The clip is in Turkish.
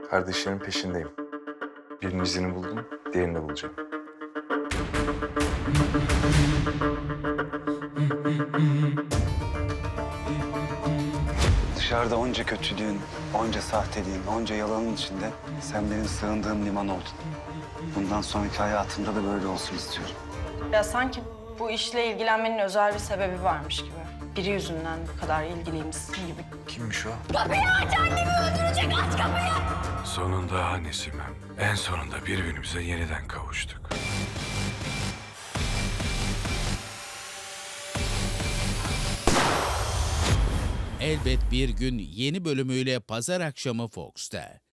Kardeşlerimin peşindeyim. Birinin izini buldum, diğerini de bulacağım. Dışarıda onca kötülüğün, onca sahteliğin, onca yalanın içinde sen benim sığındığım liman oldun. Bundan sonraki hayatımda da böyle olsun istiyorum. Ya sanki bu işle ilgilenmenin özel bir sebebi varmış gibi. Biri yüzünden bu kadar ilgiliymişsin gibi. Kimmiş o? Kapıyı aç, annemi öldürecek, aç kapıyı! Sonunda ha Nesim'im. En sonunda birbirimize yeniden kavuştuk. Elbet bir gün yeni bölümüyle pazar akşamı Fox'ta.